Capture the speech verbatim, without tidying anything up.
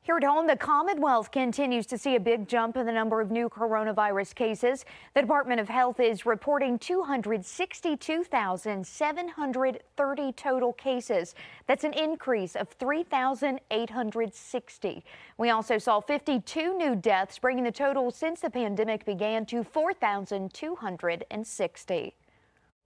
Here at home, the Commonwealth continues to see a big jump in the number of new coronavirus cases. The Department of Health is reporting two hundred sixty-two thousand seven hundred thirty total cases. That's an increase of three thousand eight hundred sixty. We also saw fifty-two new deaths, bringing the total since the pandemic began to four thousand two hundred sixty.